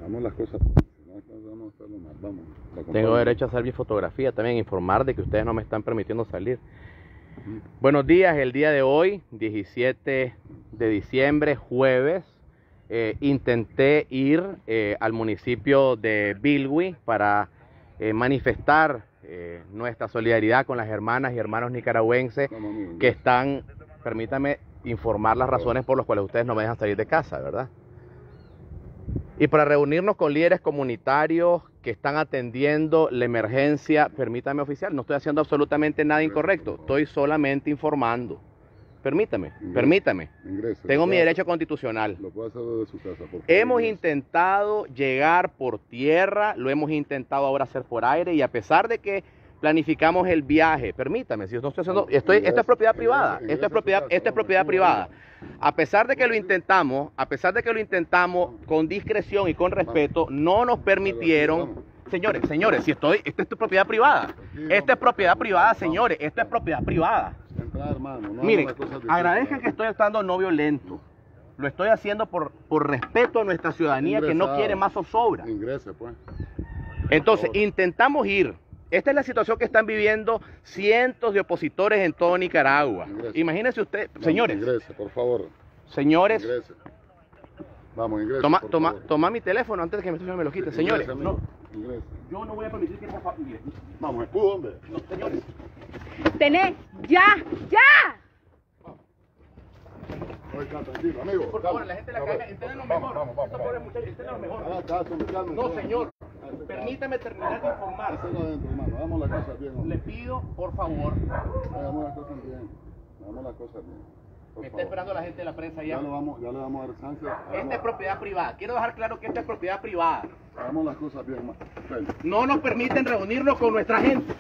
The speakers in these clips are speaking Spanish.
Hagamos las cosas. No vamos a hacerlo mal. Vamos. Tengo derecho a hacer mi fotografía también, informar de que ustedes no me están permitiendo salir. Buenos días, el día de hoy, 17 de diciembre, jueves, intenté ir al municipio de Bilwi para manifestar nuestra solidaridad con las hermanas y hermanos nicaragüenses que están, permítame informar las razones por las cuales ustedes no me dejan salir de casa, ¿verdad? Y para reunirnos con líderes comunitarios que están atendiendo la emergencia, permítame oficial, no estoy haciendo absolutamente nada incorrecto, estoy solamente informando. Permítame. Ingrese. Tengo mi derecho constitucional. Lo puedo hacer desde su casa, por favor. Hemos intentado llegar por tierra, lo hemos intentado ahora hacer por aire, y a pesar de que planificamos el viaje, permítame, si yo no estoy haciendo, esto es propiedad privada, esto es propiedad privada. A pesar de que lo intentamos, con discreción y con respeto, no nos permitieron. Señores, si esta es tu propiedad privada. Esta es propiedad privada, señores, esto es propiedad privada. Miren, agradezcan que estoy actuando no violento. Lo estoy haciendo por respeto a nuestra ciudadanía que no quiere más zozobra. Ingrese, pues. Entonces, intentamos ir. Esta es la situación que están viviendo cientos de opositores en todo Nicaragua. Ingrese. Imagínense usted, señores. Ingrese, por favor. Señores. Ingrese. Vamos, ingrese. Toma mi teléfono antes de que me lo quite. Señores, ingrese, ingrese. Yo no voy a permitir que esa familia. Vamos, escudo, hombre. No, señores. Tené, ya. Oiga, tranquilo, amigo. Por favor, la gente de la calle, entienden lo mejor. Vamos. Estos pobres muchachos, entienden lo mejor. No, No, señor. Permítame terminar de informar. Hagamos las cosas bien, hombre. Le pido, por favor. Hagamos las cosas bien. Hagamos las cosas bien. Me está esperando la gente de la prensa Ya ya. le vamos a dar chance. Esta es propiedad privada. Quiero dejar claro que esta es propiedad privada. Hagamos las cosas bien, más. No nos permiten reunirnos con nuestra gente.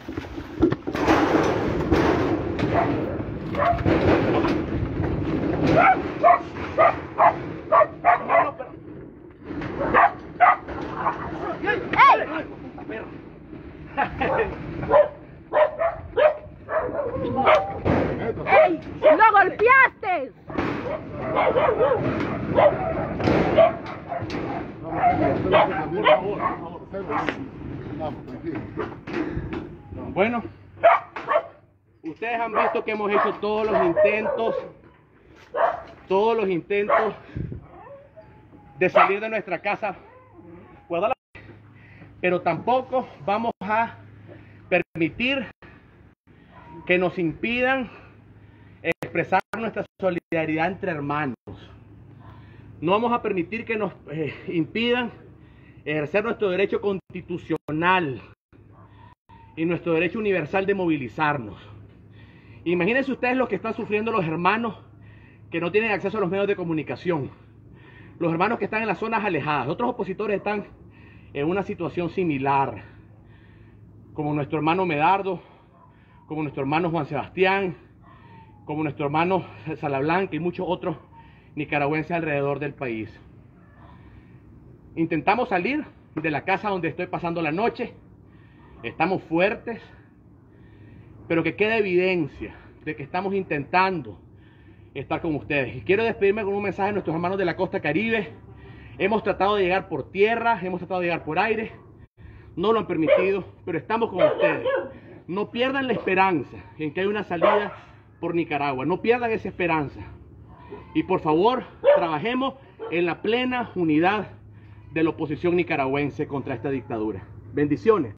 ¡Ey! ¡Lo golpeaste! Vamos, tranquilo. Bueno, ustedes han visto que hemos hecho todos los intentos de salir de nuestra casa, pero tampoco vamos a permitir que nos impidan expresar nuestra solidaridad entre hermanos. No vamos a permitir que nos impidan ejercer nuestro derecho constitucional y nuestro derecho universal de movilizarnos. Imagínense ustedes lo que están sufriendo los hermanos que no tienen acceso a los medios de comunicación, los hermanos que están en las zonas alejadas. Otros opositores están en una situación similar, como nuestro hermano Medardo, como nuestro hermano Juan Sebastián, como nuestro hermano Salablanca y muchos otros nicaragüenses alrededor del país. Intentamos salir de la casa donde estoy pasando la noche, estamos fuertes, pero que quede evidencia de que estamos intentando estar con ustedes. Y quiero despedirme con un mensaje a nuestros hermanos de la costa caribe. Hemos tratado de llegar por tierra, hemos tratado de llegar por aire, no lo han permitido, pero estamos con ustedes. No pierdan la esperanza en que hay una salida por Nicaragua, no pierdan esa esperanza. Y por favor, trabajemos en la plena unidad de la oposición nicaragüense contra esta dictadura. Bendiciones.